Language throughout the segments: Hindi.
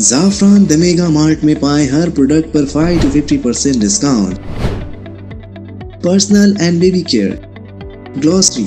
ज़ाफ़रान द मेगा मार्ट में पाएं हर प्रोडक्ट पर 5 to 50% discount. Personal and baby care, grocery,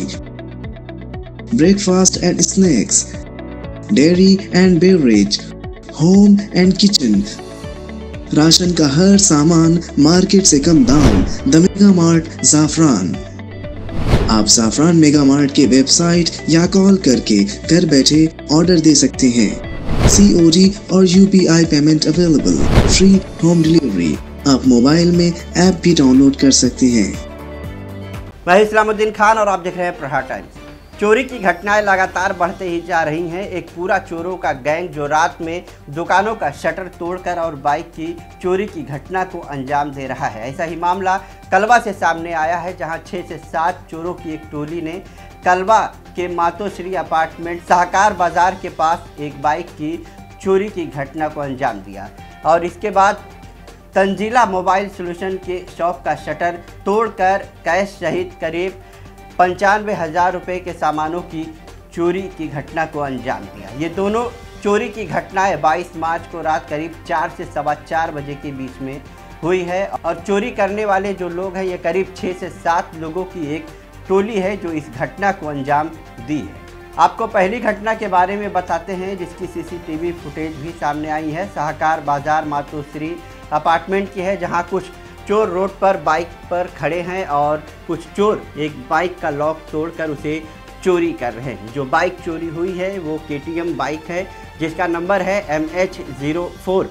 breakfast and snacks, dairy and beverage, home and kitchen, ration का हर सामान मार्केट से कम दाम। The mega mart Zafran. आप ज़ाफ़रान मेगा मार्ट के वेबसाइट या कॉल करके घर बैठे ऑर्डर दे सकते हैं। COD और UPI payment available. Free home delivery. आप मोबाइल में ऐप भी डाउनलोड कर सकते हैं। मैं इस्लामुद्दीन खान और आप देख रहे हैं प्रहार टाइम्स। चोरी की घटनाएं लगातार बढ़ते ही जा रही हैं। एक पूरा चोरों का गैंग जो रात में दुकानों का शटर तोड़कर और बाइक की चोरी की घटना को अंजाम दे रहा है। ऐसा ही मामला कलवा से सामने आया है, जहां 6 से 7 चोरों की एक टोली ने कलवा के मातोश्री अपार्टमेंट सहकार बाजार के पास एक बाइक की चोरी की घटना को अंजाम दिया और इसके बाद तंजीला मोबाइल सोल्यूशन के शॉप का शटर तोड़कर कैश सहित करीब 95,000 रुपये के सामानों की चोरी की घटना को अंजाम दिया। ये दोनों चोरी की घटनाएं 22 मार्च को रात करीब 4 से 4:15 बजे के बीच में हुई है और चोरी करने वाले जो लोग हैं ये करीब 6 से 7 लोगों की एक टोली है जो इस घटना को अंजाम दी है। आपको पहली घटना के बारे में बताते हैं जिसकी CCTV फुटेज भी सामने आई है। सहकार बाजार मातोश्री अपार्टमेंट की है, जहां कुछ चोर रोड पर बाइक पर खड़े हैं और कुछ चोर एक बाइक का लॉक तोड़कर उसे चोरी कर रहे हैं। जो बाइक चोरी हुई है वो KTM बाइक है जिसका नंबर है MH04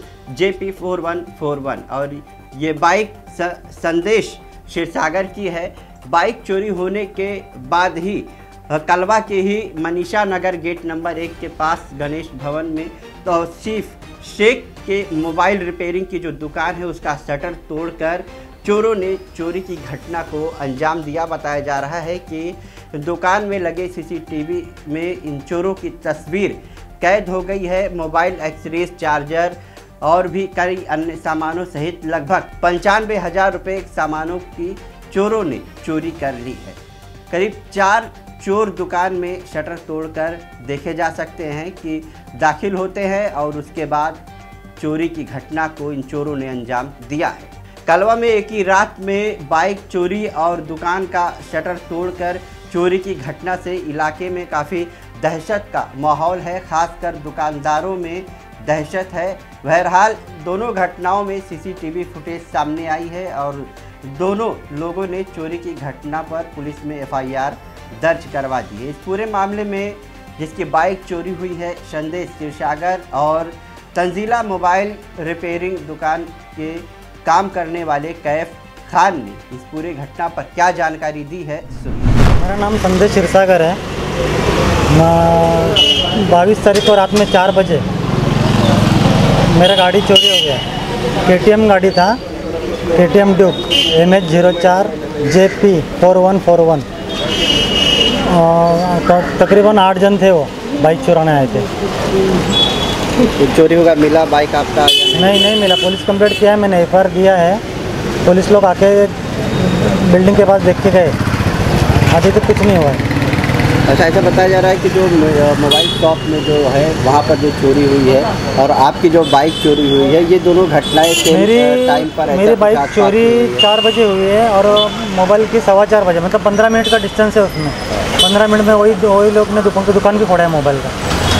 JP4141 और ये बाइक संदेश क्षीरसागर की है। बाइक चोरी होने के बाद ही कलवा के ही मनीषा नगर गेट नंबर 1 के पास गणेश भवन में तौसीफ शेख के मोबाइल रिपेयरिंग की जो दुकान है उसका शटर तोड़कर चोरों ने चोरी की घटना को अंजाम दिया। बताया जा रहा है कि दुकान में लगे CCTV में इन चोरों की तस्वीर कैद हो गई है। मोबाइल एक्सेसरीज, चार्जर और भी कई अन्य सामानों सहित लगभग 95,000 रुपये सामानों की चोरों ने चोरी कर ली है। करीब 4 चोर दुकान में शटर तोड़कर देखे जा सकते हैं कि दाखिल होते हैं और उसके बाद चोरी की घटना को इन चोरों ने अंजाम दिया है। कलवा में एक ही रात में बाइक चोरी और दुकान का शटर तोड़कर चोरी की घटना से इलाके में काफ़ी दहशत का माहौल है, खासकर दुकानदारों में दहशत है। बहरहाल दोनों घटनाओं में CCTV फुटेज सामने आई है और दोनों लोगों ने चोरी की घटना पर पुलिस में FIR दर्ज करवा दी है। इस पूरे मामले में जिसकी बाइक चोरी हुई है संदेश क्षीरसागर और तंजीला मोबाइल रिपेयरिंग दुकान के काम करने वाले कैफ खान ने इस पूरे घटना पर क्या जानकारी दी है सुनिए। मेरा नाम संदेश क्षीरसागर है। 22 तारीख को रात में 4 बजे मेरा गाड़ी चोरी हो गया। KTM गाड़ी था, KTM ड्यूक MH04 JP4141। तकरीबन 8 जन थे, वो बाइक चुराने आए थे। चोरी होगा मिला बाइक आपका? नहीं मिला। पुलिस कंप्लेंट किया है, मैंने FIR दिया है। पुलिस लोग आके बिल्डिंग के पास देख के गए, अभी तक कुछ नहीं हुआ है। अच्छा, ऐसा बताया जा रहा है कि जो मोबाइल शॉप में जो है वहाँ पर जो चोरी हुई है और आपकी जो बाइक चोरी हुई है, ये दोनों घटनाएं टाइम पर मेरी बाइक चोरी 4 बजे हुई है और मोबाइल की 4:15 बजे, मतलब 15 मिनट का डिस्टेंस है उसमें। 15 मिनट में वही लोग ने दुकान भी फोड़ा है मोबाइल का।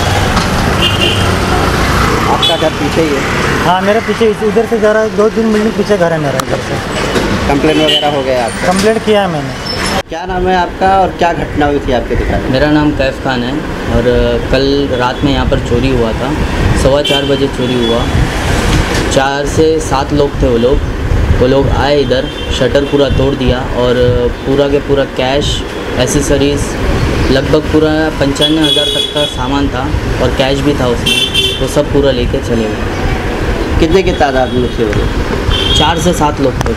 आपका घर पीछे ही है? हाँ, मेरे पीछे इधर से ज़रा 2-3 बिल्डिंग पीछे घर है मेरा। इधर से कंप्लेंट वगैरह हो गया आपका? कंप्लेंट किया है मैंने। क्या नाम है आपका और क्या घटना हुई थी आपके दुकान में? मेरा नाम कैफ खान है और कल रात में यहाँ पर चोरी हुआ था। 4:15 बजे चोरी हुआ। 4 से 7 लोग थे। वो लोग आए इधर, शटर पूरा तोड़ दिया और पूरा के पूरा कैश, एसेसरीज़, लगभग पूरा 95,000 तक का सामान था और कैश भी था उसमें, वो सब पूरा लेके चले गए। कितने की तादाद में थे वो? 4 से 7 लोग थे।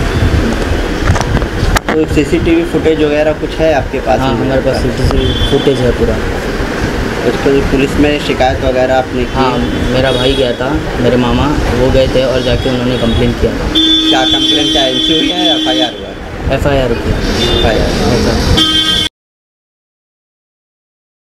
तो CCTV फुटेज वगैरह कुछ है आपके पास? हाँ, हमारे पास CCTV फुटेज है पूरा। उसको पुलिस में शिकायत वगैरह आपने की? हाँ, मेरा भाई गया था, मेरे मामा वो गए थे और जाके उन्होंने कंप्लेंट किया। क्या कंप्लेंट? क्या NC हुई है या FIR हुआ है? FIR किया। FIR।